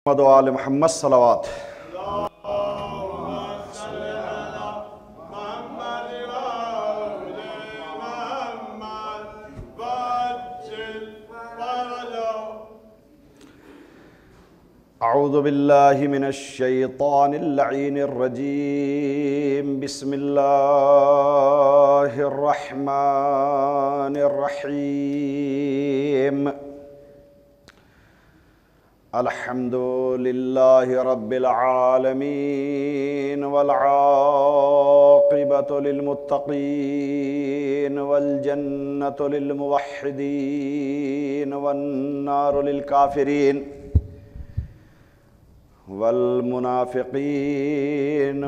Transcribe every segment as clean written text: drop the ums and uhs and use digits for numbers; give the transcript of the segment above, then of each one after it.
محمد و آل محمد صلوات۔ اعوذ باللہ من الشیطان اللعین الرجیم، بسم اللہ الرحمن الرحیم۔ الحمد للہ رب العالمین والعاقبۃ للمتقین والجنۃ للموحدین والنار للکافرین والمنافقین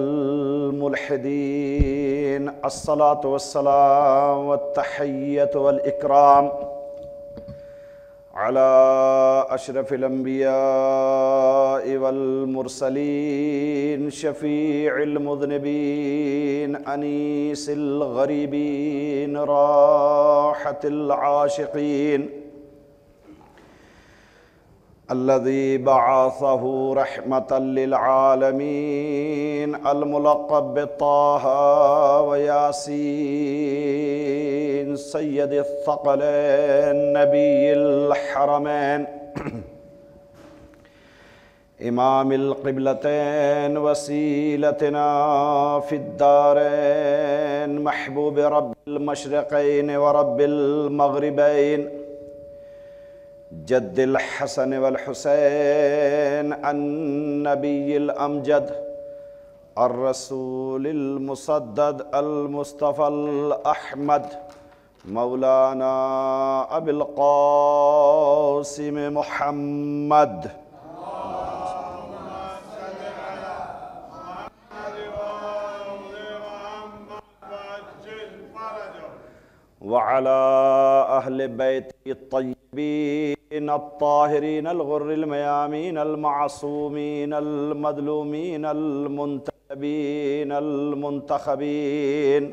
والملحدین۔ الصلاۃ والسلام والتحیۃ والاکرام علی اشرف الانبیاء والمرسلین، شفیع المذنبین، انیس الغریبین، راحت العاشقین، الذي بعثه رحمة للعالمين، الملقب بطه وياسين، سيد الثقلين، نبي الحرمين، إمام القبلتين، وسيلتنا في الدارين، محبوب رب المشرقين ورب المغربين، جد الحسن والحسين، النبي الأمجد، الرسول المسدد، المصطفى الأحمد، مولانا أبي القاسم محمد، وعلى أهل بيته الطيبين الطاهرين الغر الميامين المعصومين المظلومين المنتخبين المنتخبين،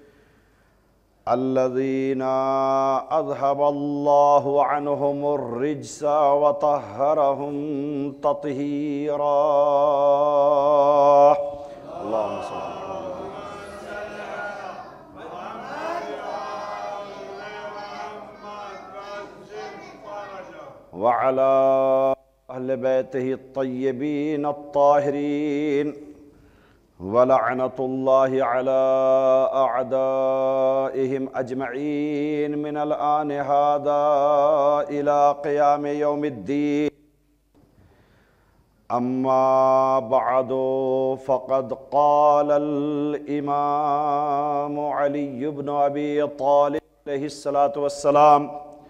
الذين أذهب الله عنهم الرجس وطهرهم تطهيرا۔ اللهم صل على وعلى أهل بيته الطيبين الطاهرين، ولعنة الله على أعدائهم أجمعين من الآن هذا إلى قيام يوم الدين. أما بعد، فقد قال الإمام علي بن أبي طالب عليه الصلاة والسلام: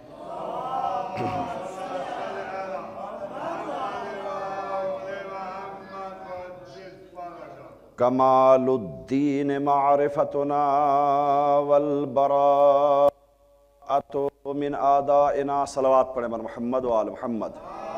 کمال الدین معرفتنا والبراءۃ من اعدائنا۔ صلوات پڑھیں بر محمد و آل محمد۔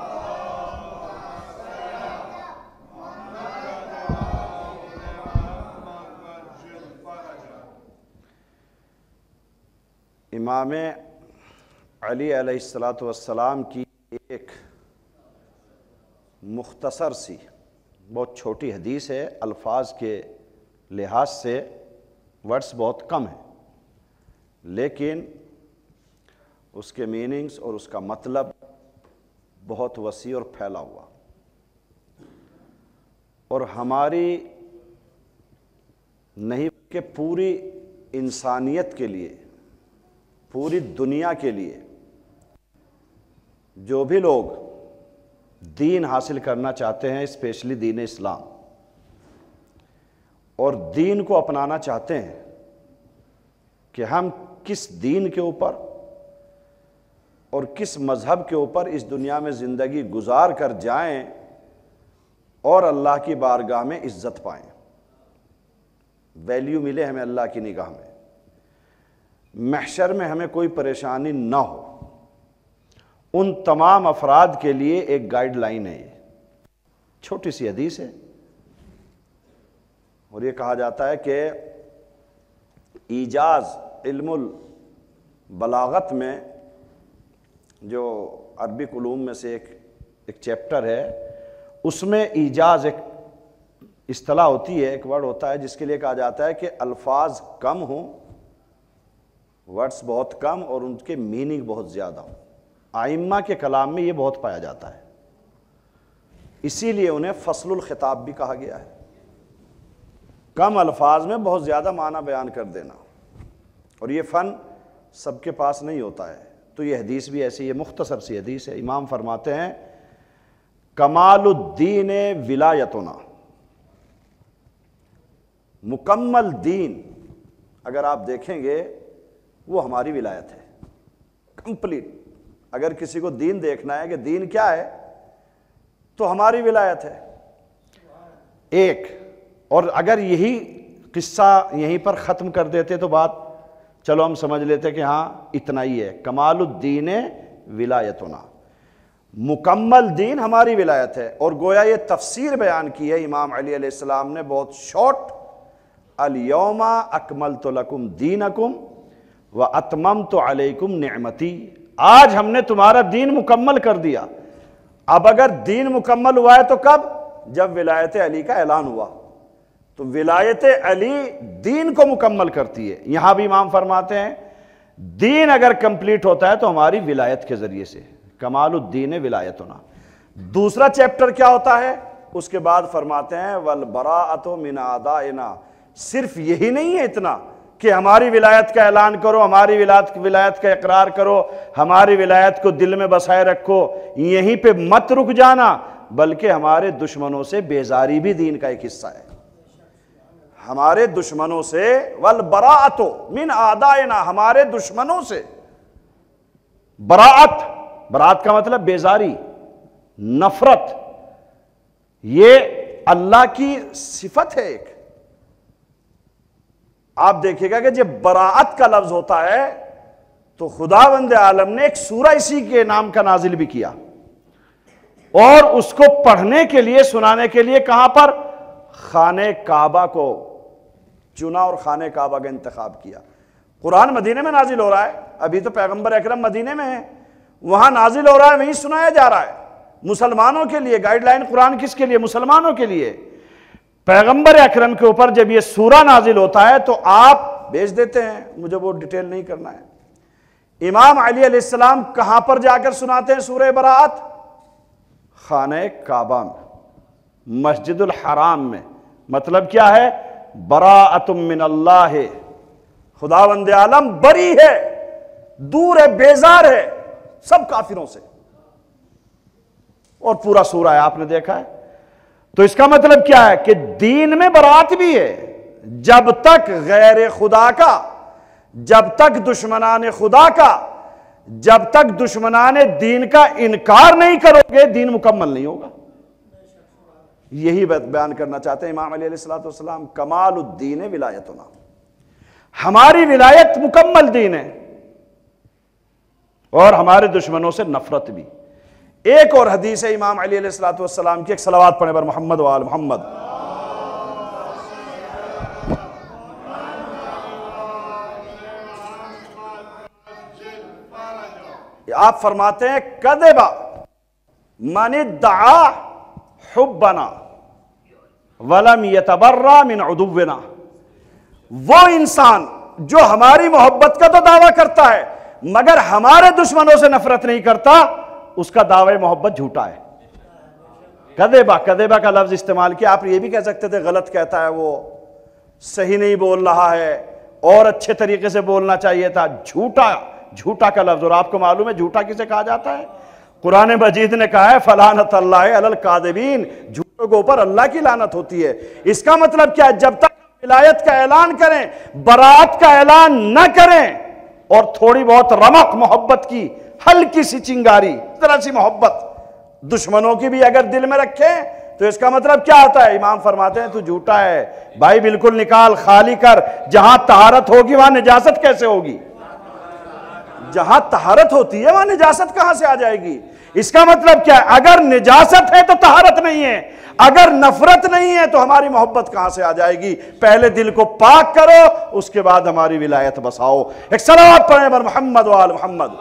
امام علی علیہ السلام کی ایک مختصر سی بہت چھوٹی حدیث ہے، الفاظ کے لحاظ سے ورڈز بہت کم ہیں، لیکن اس کے میننگز اور اس کا مطلب بہت وسیع اور پھیلا ہوا، اور ہماری نہیں کہ پوری انسانیت کے لیے، پوری دنیا کے لیے جو بھی لوگ دین حاصل کرنا چاہتے ہیں، اسپیشلی دین اسلام، اور دین کو اپنانا چاہتے ہیں کہ ہم کس دین کے اوپر اور کس مذہب کے اوپر اس دنیا میں زندگی گزار کر جائیں اور اللہ کی بارگاہ میں عزت پائیں، ویلیو ملے ہمیں اللہ کی نگاہ میں، محشر میں ہمیں کوئی پریشانی نہ ہو، ان تمام افراد کے لیے ایک گائیڈ لائن ہے۔ یہ چھوٹی سی حدیث ہے، اور یہ کہا جاتا ہے کہ ایجاز علم البلاغت میں جو عربک علوم میں سے ایک چیپٹر ہے، اس میں ایجاز ایک اصطلاح ہوتی ہے، ایک ورڈ ہوتا ہے جس کے لیے کہا جاتا ہے کہ الفاظ کم ہوں، ورڈز بہت کم اور ان کے میننگ بہت زیادہ ہوں۔ ائمہ کے کلام میں یہ بہت پایا جاتا ہے، اسی لیے انہیں فصل الخطاب بھی کہا گیا ہے، کم الفاظ میں بہت زیادہ معنی بیان کر دینا، اور یہ فن سب کے پاس نہیں ہوتا ہے۔ تو یہ حدیث بھی ایسی ہے، مختصر سی حدیث ہے۔ امام فرماتے ہیں کمال الدین ولایتنا، مکمل دین اگر آپ دیکھیں گے وہ ہماری ولایت ہے، کمپلیٹ۔ اگر کسی کو دین دیکھنا ہے کہ دین کیا ہے تو ہماری ولایت ہے ایک۔ اور اگر یہی قصہ یہیں پر ختم کر دیتے تو بات چلو ہم سمجھ لیتے کہ ہاں اتنا ہی ہے، کمال الدین ولایتنا، مکمل دین ہماری ولایت ہے۔ اور گویا یہ تفسیر بیان کی ہے امام علی علیہ السلام نے بہت شارٹ، الیوم اکملت لکم دینکم واتممت علیکم نعمتی، آج ہم نے تمہارا دین مکمل کر دیا۔ اب اگر دین مکمل ہوا ہے تو کب؟ جب ولایت علی کا اعلان ہوا، تو ولایت علی دین کو مکمل کرتی ہے۔ یہاں بھی امام فرماتے ہیں دین اگر کمپلیٹ ہوتا ہے تو ہماری ولایت کے ذریعے سے، کمال الدین ولایتنا۔ دوسرا چیپٹر کیا ہوتا ہے؟ اس کے بعد فرماتے ہیں والبراءۃ من اعدائنا، صرف یہی نہیں ہے اتنا کہ ہماری ولایت کا اعلان کرو، ہماری ولایت کا اقرار کرو، ہماری ولایت کو دل میں بسائے رکھو، یہیں پہ مت رک جانا، بلکہ ہمارے دشمنوں سے بیزاری بھی دین کا ایک حصہ ہے۔ ہمارے دشمنوں سے، والبراءۃ من اعدائنا، ہمارے دشمنوں سے۔ براءت کا مطلب بیزاری، نفرت، یہ اللہ کی صفت ہے ایک۔ آپ دیکھیے گا کہ جب براءت کا لفظ ہوتا ہے تو خداوند عالم نے ایک سورہ اسی کے نام کا نازل بھی کیا، اور اس کو پڑھنے کے لیے، سنانے کے لیے کہاں پر؟ خانہ کعبہ کو چنا اور خانہ کعبہ کا انتخاب کیا۔ قرآن مدینے میں نازل ہو رہا ہے، ابھی تو پیغمبر اکرم مدینے میں ہے، وہاں نازل ہو رہا ہے، وہیں سنایا جا رہا ہے مسلمانوں کے لیے۔ گائیڈ لائن قرآن کس کے لیے؟ مسلمانوں کے لیے۔ پیغمبر اکرم کے اوپر جب یہ سورہ نازل ہوتا ہے تو آپ بھیج دیتے ہیں، مجھے وہ ڈیٹیل نہیں کرنا ہے۔ امام علی علیہ السلام کہاں پر جا کر سناتے ہیں سورہ براءت؟ خانہ کعبہ میں، مسجد الحرام میں۔ مطلب کیا ہے؟ براءۃ من اللہ، خداوند عالم بری ہے، دور ہے، بیزار ہے سب کافروں سے، اور پورا سورہ ہے، آپ نے دیکھا ہے۔ تو اس کا مطلب کیا ہے کہ دین میں براءت بھی ہے۔ جب تک غیر خدا کا، جب تک دشمنان خدا کا، جب تک دشمنان دین کا انکار نہیں کرو گے، دین مکمل نہیں ہوگا۔ یہی بیان کرنا چاہتے ہیں امام علی علیہ السلام، کمال الدین ولایتنا، ہماری ولایت مکمل دین ہے، اور ہمارے دشمنوں سے نفرت بھی۔ ایک اور حدیث ہے امام علی علیہ السلام کی، ایک صلوات پڑھیں بر محمد و آل محمد۔ آپ فرماتے ہیں کذب من ادعا حبنا ولم یتبرأ من عدونا، وہ انسان جو ہماری محبت کا تو دعویٰ کرتا ہے مگر ہمارے دشمنوں سے نفرت نہیں کرتا، اس کا دعوی محبت جھوٹا ہے۔ کذبہ کا لفظ استعمال کیا۔ آپ یہ بھی کہہ سکتے تھے غلط کہتا ہے، وہ صحیح نہیں بول رہا ہے، اور اچھے طریقے سے بولنا چاہیے تھا۔ جھوٹا کا لفظ، اور آپ کو معلوم ہے جھوٹا کسے کہا جاتا ہے؟ قرآن مجید نے کہا ہے فلعنت اللہ علی الکاذبین، جھوٹوں کے اوپر اللہ کی لعنت ہوتی ہے۔ اس کا مطلب کیا ہے؟ جب تک ولایت کا اعلان کریں، براءت کا اعلان نہ کریں، اور تھوڑی بہت رمق محبت کی، ہلکی سی چنگاری، ذرا سی محبت دشمنوں کی بھی اگر دل میں رکھیں تو اس کا مطلب کیا آتا ہے؟ امام فرماتے ہیں تو جھوٹا ہے بھائی، بالکل نکال، خالی کر۔ جہاں طہارت ہوگی وہاں نجاست کیسے ہوگی؟ جہاں طہارت ہوتی ہے وہاں نجاست کہاں سے آ جائے گی؟ اس کا مطلب کیا ہے؟ اگر نجاست ہے تو طہارت نہیں ہے، اگر نفرت نہیں ہے تو ہماری محبت کہاں سے آ جائے گی؟ پہلے دل کو پاک کرو، اس کے بعد ہماری ولایت بساؤ۔ ایک صلوات پڑھیں بر محمد و آل محمد۔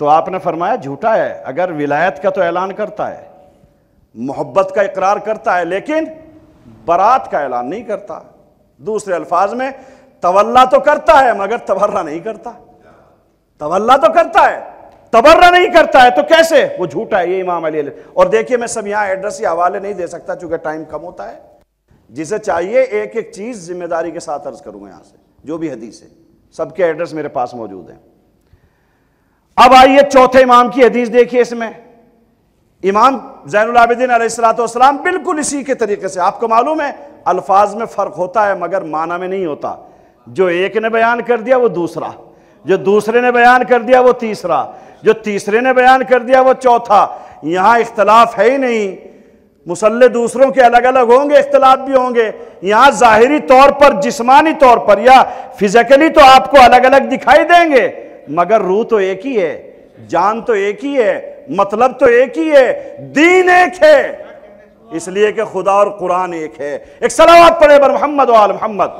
تو آپ نے فرمایا جھوٹا ہے. اگر ولایت کا تو اعلان کرتا ہے, محبت کا اقرار کرتا ہے, لیکن برات کا اعلان نہیں کرتا. دوسرے الفاظ میں تولا تو کرتا ہے مگر تبرہ نہیں کرتا. تولا تو کرتا ہے, تبرہ نہیں کرتا ہے, تو کیسے؟ وہ جھوٹا ہے. یہ امام علی. اور دیکھیے میں سب یہاں ایڈریس یا حوالے نہیں دے سکتا چونکہ ٹائم کم ہوتا ہے. جسے چاہیے ایک ایک چیز ذمہ داری کے ساتھ عرض کروں گا یہاں سے, جو بھی حدیث ہے سب کے ایڈریس میرے پاس موجود ہیں. اب آئیے چوتھے امام کی حدیث دیکھیے. اس میں امام زین العابدین علیہ السلام بالکل اسی کے طریقے سے, آپ کو معلوم ہے الفاظ میں فرق ہوتا ہے مگر معنی میں نہیں ہوتا. جو ایک نے بیان کر دیا وہ دوسرا, جو دوسرے نے بیان کر دیا وہ تیسرا, جو تیسرے نے بیان کر دیا وہ چوتھا. یہاں اختلاف ہے ہی نہیں. مصلح دوسروں کے الگ الگ ہوں گے, اختلاف بھی ہوں گے. یہاں ظاہری طور پر, جسمانی طور پر یا فزیکلی تو آپ کو الگ الگ دکھائی دیں گے مگر روح تو ایک ہی ہے, جان تو ایک ہی ہے, مطلب تو ایک ہی ہے, دین ایک ہے. اس لیے کہ خدا اور قرآن ایک ہے. ایک صلوات پڑھے بر محمد و آل محمد.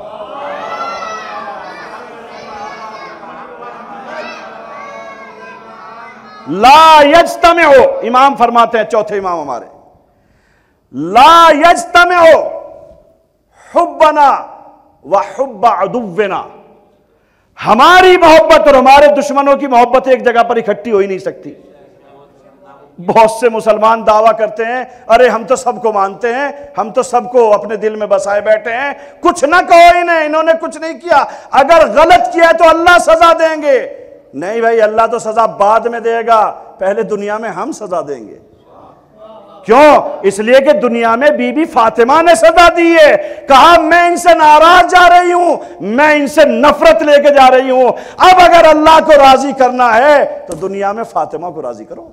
لا یجتمع, امام فرماتے ہیں چوتھے امام ہمارے, لا یجتمع حبنا وحب عدونا. ہماری محبت اور ہمارے دشمنوں کی محبت ایک جگہ پر اکٹھی ہو ہی نہیں سکتی. بہت سے مسلمان دعویٰ کرتے ہیں ارے ہم تو سب کو مانتے ہیں, ہم تو سب کو اپنے دل میں بسائے بیٹھے ہیں, کچھ نہ کہو انہیں, انہوں نے کچھ نہیں کیا, اگر غلط کیا ہے تو اللہ سزا دیں گے. نہیں بھائی, اللہ تو سزا بعد میں دے گا, پہلے دنیا میں ہم سزا دیں گے. کیوں؟ اس لیے کہ دنیا میں بی بی فاطمہ نے سزا دی ہے, کہا میں ان سے ناراض جا رہی ہوں, میں ان سے نفرت لے کے جا رہی ہوں. اب اگر اللہ کو راضی کرنا ہے تو دنیا میں فاطمہ کو راضی کرو.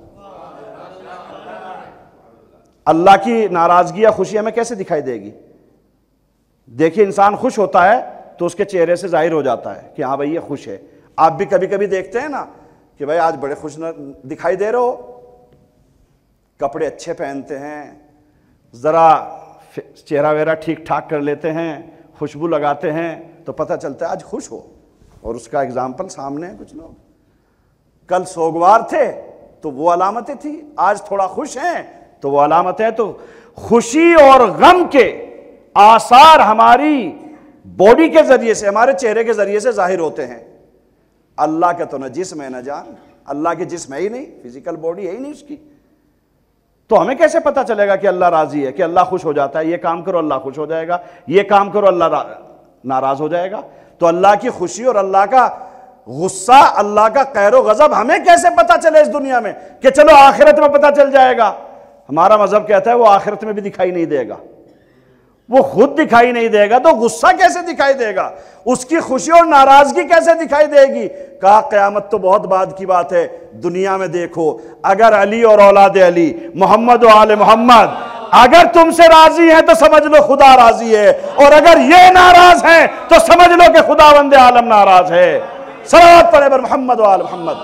اللہ کی ناراضگی یا خوشی ہمیں کیسے دکھائی دے گی؟ دیکھیے انسان خوش ہوتا ہے تو اس کے چہرے سے ظاہر ہو جاتا ہے کہ ہاں بھائی یہ خوش ہے. آپ بھی کبھی کبھی دیکھتے ہیں نا کہ بھائی آج بڑے خوش دکھائی دے رہے ہو, کپڑے اچھے پہنتے ہیں, ذرا چہرہ ویرہ ٹھیک ٹھاک کر لیتے ہیں, خوشبو لگاتے ہیں تو پتہ چلتا ہے آج خوش ہو. اور اس کا اگزامپل سامنے ہے. کچھ لوگ کل سوگوار تھے تو وہ علامتیں تھیں, آج تھوڑا خوش ہیں تو وہ علامت ہے. تو خوشی اور غم کے آثار ہماری باڈی کے ذریعے سے, ہمارے چہرے کے ذریعے سے ظاہر ہوتے ہیں. اللہ کا تو نہ جسم ہے نہ جان, اللہ کے جسم ہے ہی نہیں, فزیکل باڈی ہے ہی نہیں اس کی. تو ہمیں کیسے پتا چلے گا کہ اللہ راضی ہے, کہ اللہ خوش ہو جاتا ہے, یہ کام کرو اللہ خوش ہو جائے گا, یہ کام کرو اللہ ناراض ہو جائے گا. تو اللہ کی خوشی اور اللہ کا غصہ, اللہ کا قہر و غضب ہمیں کیسے پتا چلے اس دنیا میں کہ چلو آخرت میں پتا چل جائے گا؟ ہمارا مذہب کہتا ہے وہ آخرت میں بھی دکھائی نہیں دے گا, وہ خود دکھائی نہیں دے گا تو غصہ کیسے دکھائی دے گا, اس کی خوشی اور ناراضگی کیسے دکھائی دے گی؟ کہا قیامت تو بہت بعد کی بات ہے, دنیا میں دیکھو اگر علی اور اولاد علی, محمد و آل محمد اگر تم سے راضی ہیں تو سمجھ لو خدا راضی ہے, اور اگر یہ ناراض ہیں تو سمجھ لو کہ خداوند عالم ناراض ہے. صلوات پڑھے بر محمد و آل محمد.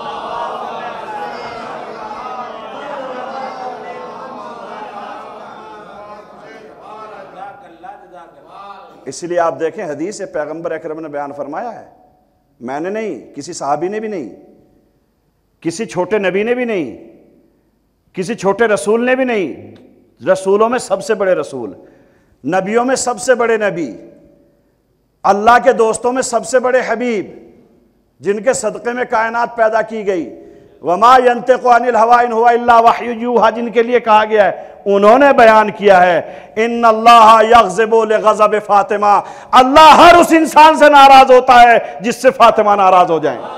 اس لیے آپ دیکھیں حدیث پیغمبر اکرم نے بیان فرمایا ہے, میں نے نہیں, کسی صحابی نے بھی نہیں, کسی چھوٹے نبی نے بھی نہیں, کسی چھوٹے رسول نے بھی نہیں, رسولوں میں سب سے بڑے رسول, نبیوں میں سب سے بڑے نبی, اللہ کے دوستوں میں سب سے بڑے حبیب, جن کے صدقے میں کائنات پیدا کی گئی, وما ينطق عن الهوى ان هو الا وحی یوحى, جن کے لیے کہا گیا ہے, انہوں نے بیان کیا ہے ان اللہ یغضب لغضب فاطمہ, اللہ ہر اس انسان سے ناراض ہوتا ہے جس سے فاطمہ ناراض ہو جائیں.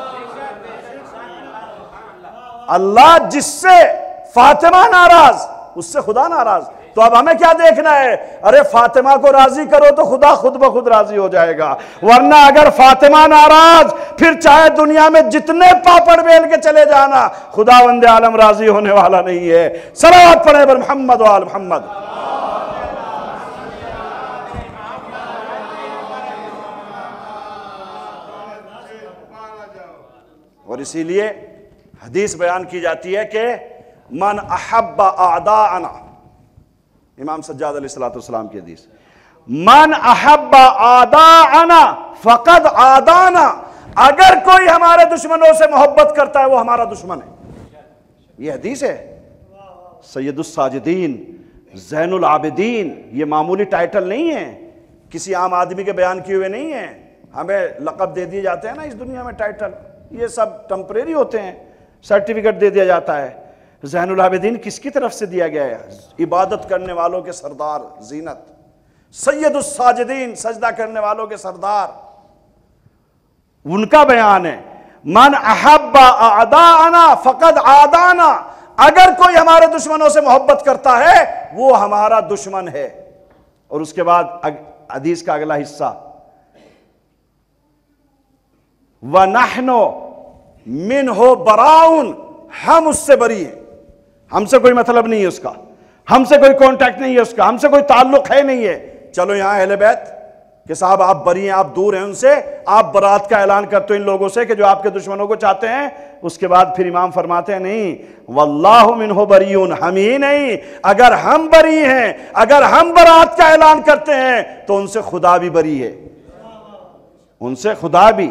اللہ جس سے فاطمہ ناراض اس سے خدا ناراض. تو اب ہمیں کیا دیکھنا ہے؟ ارے فاطمہ کو راضی کرو تو خدا خود بخود راضی ہو جائے گا, ورنہ اگر فاطمہ ناراض پھر چاہے دنیا میں جتنے پاپڑ بیل کے چلے جانا, خداوند عالم راضی ہونے والا نہیں ہے. صلوات پڑھے بر محمد و آل محمد. اور اسی لیے حدیث بیان کی جاتی ہے کہ من احب اعداءنا, امام سجاد علیہ السلام کی حدیث, من احب اعداءنا فقد عادانا, اگر کوئی ہمارے دشمنوں سے محبت کرتا ہے وہ ہمارا دشمن ہے. یہ حدیث ہے. سید الساجدین، زین العابدین، یہ معمولی ٹائٹل نہیں ہے، کسی عام آدمی کے بیان کیے ہوئے نہیں ہیں. ہمیں لقب دے دیے جاتے ہیں نا اس دنیا میں، ٹائٹل، یہ سب ٹمپریری ہوتے ہیں، سرٹیفکیٹ دے دیا جاتا ہے. زین العابدین کس کی طرف سے دیا گیا ہے؟ عبادت کرنے والوں کے سردار، زینت. سید الساجدین، سجدہ کرنے والوں کے سردار، ان کا بیان ہے من احب اعداءنا فقد عادانا. اگر کوئی ہمارے دشمنوں سے محبت کرتا ہے وہ ہمارا دشمن ہے. اور اس کے بعد حدیث کا اگلا حصہ وَنَحْنُ مِنْهُ بَرَاءٌ، ہم اس سے بری ہیں، ہم سے کوئی مطلب نہیں ہے اس کا، ہم سے کوئی کانٹیکٹ نہیں ہے اس کا، ہم سے کوئی تعلق ہے نہیں ہے. چلو یہاں اہل بیت کہ صاحب آپ بری ہیں، آپ دور ہیں ان سے، آپ برات کا اعلان کرتے ہیں ان لوگوں سے کہ جو آپ کے دشمنوں کو چاہتے ہیں. اس کے بعد پھر امام فرماتے ہیں نہیں، واللہ منہ بریون، ہم ہی نہیں، اگر ہم بری ہیں، اگر ہم برات کا اعلان کرتے ہیں تو ان سے خدا بھی بری ہے، ان سے خدا بھی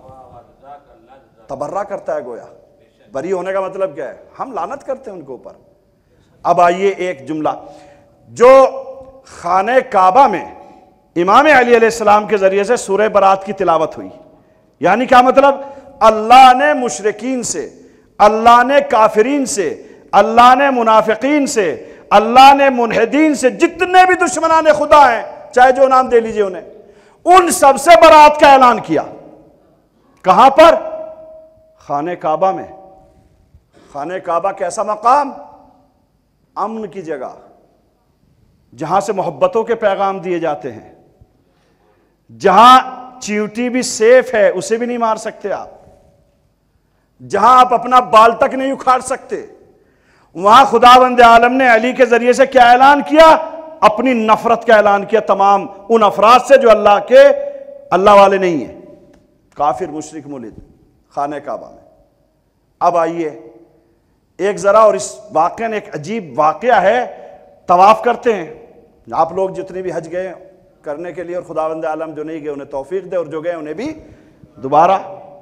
تبرہ کرتا ہے. گویا بری ہونے کا مطلب کیا ہے؟ ہم لعنت کرتے ہیں ان کے اوپر. اب آئیے ایک جملہ، جو خانہ کعبہ میں امام علی علیہ السلام کے ذریعے سے سورہ برات کی تلاوت ہوئی، یعنی کیا مطلب؟ اللہ نے مشرکین سے، اللہ نے کافرین سے، اللہ نے منافقین سے، اللہ نے ملحدین سے، جتنے بھی دشمنان خدا ہیں چاہے جو نام دے لیجئے انہیں، ان سب سے برات کا اعلان کیا. کہاں پر؟ خانہ کعبہ میں. خانہ کعبہ کیسا مقام؟ امن کی جگہ، جہاں سے محبتوں کے پیغام دیے جاتے ہیں، جہاں چیوٹی بھی سیف ہے، اسے بھی نہیں مار سکتے آپ، جہاں آپ اپنا بال تک نہیں اکھاڑ سکتے. وہاں خداوند عالم نے علی کے ذریعے سے کیا اعلان کیا؟ اپنی نفرت کا اعلان کیا تمام ان افراد سے جو اللہ والے نہیں ہیں، کافر، مشرک، ملحد. خانہ کعبہ میں. اب آئیے ایک ذرا، اور اس واقعہ نے ایک عجیب واقعہ ہے. طواف کرتے ہیں آپ لوگ جتنے بھی حج گئے کرنے کے لیے، اور خداوند عالم جو نہیں گئے انہیں توفیق دے، اور جو گئے انہیں بھی دوبارہ.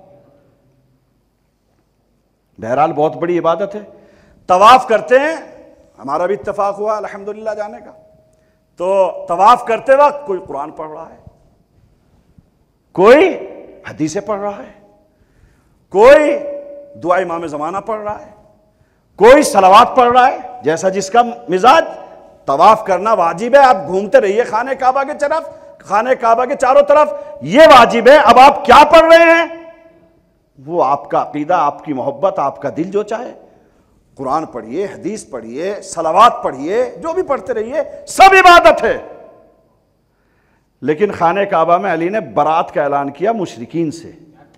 بہرحال بہت بڑی عبادت ہے. طواف کرتے ہیں، ہمارا بھی اتفاق ہوا الحمدللہ جانے کا. تو طواف کرتے وقت کوئی قرآن پڑھ رہا ہے، کوئی حدیثیں پڑھ رہا ہے، کوئی دعا امام زمانہ پڑھ رہا ہے، کوئی صلوات پڑھ رہا ہے، جیسا جس کا مزاج. طواف کرنا واجب ہے، آپ گھومتے رہیے خانہ کعبہ کے طرف، خانہ کعبہ کے چاروں طرف، یہ واجب ہے. اب آپ کیا پڑھ رہے ہیں؟ وہ آپ کا عقیدہ، آپ کی محبت، آپ کا دل جو چاہے. قرآن پڑھیے، حدیث پڑھیے، صلوات پڑھیے، جو بھی پڑھتے رہیے، سب عبادت ہے. لیکن خانہ کعبہ میں علی نے برات کا اعلان کیا مشرکین سے.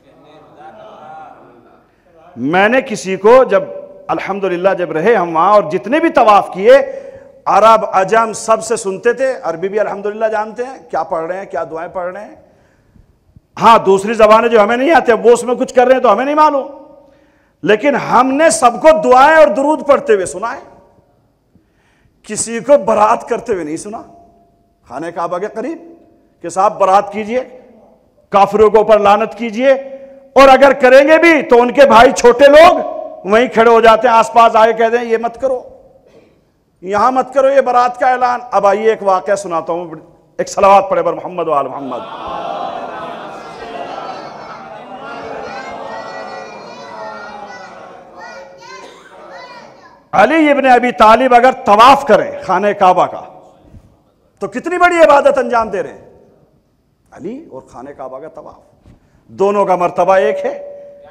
میں نے کسی کو جب الحمدللہ جب رہے ہم وہاں، اور جتنے بھی طواف کیے، عرب عجم سب سے سنتے تھے، عربی بھی الحمدللہ جانتے ہیں، کیا پڑھ رہے ہیں، کیا دعائیں پڑھ رہے ہیں. ہاں دوسری زبانیں جو ہمیں نہیں آتے وہ اس میں کچھ کر رہے ہیں تو ہمیں نہیں معلوم، لیکن ہم نے سب کو دعائیں اور درود پڑھتے ہوئے سنا ہے، کسی کو برات کرتے ہوئے نہیں سنا خانہ کعبہ کے قریب کہ صاحب برات کیجئے، کافروں کے اوپر لعنت کیجئے. اور اگر کریں گے بھی تو ان کے بھائی چھوٹے لوگ وہیں کھڑے ہو جاتے ہیں، آس پاس آگے کہہ دیں یہ مت کرو، یہاں مت کرو، یہ برات کا اعلان. اب آئیے ایک واقعہ سناتا ہوں، ایک صلوات پڑھے بر محمد و آل محمد. علی ابن ابی طالب اگر طواف کریں خانہ کعبہ کا تو کتنی بڑی عبادت انجام دے رہے ہیں. علی اور خانہ کعبہ کا طواف، دونوں کا مرتبہ ایک ہے.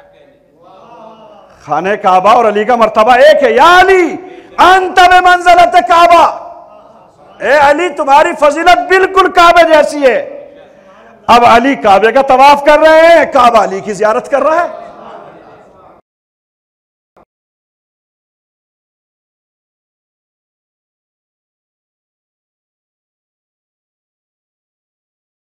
خانہ کعبہ اور علی کا مرتبہ ایک ہے. یا علی انت بمنزلت کعبہ، اے علی تمہاری فضیلت بالکل کعبہ جیسی ہے. اب علی کعبے کا طواف کر رہے ہیں، کعبہ علی کی زیارت کر رہا ہے.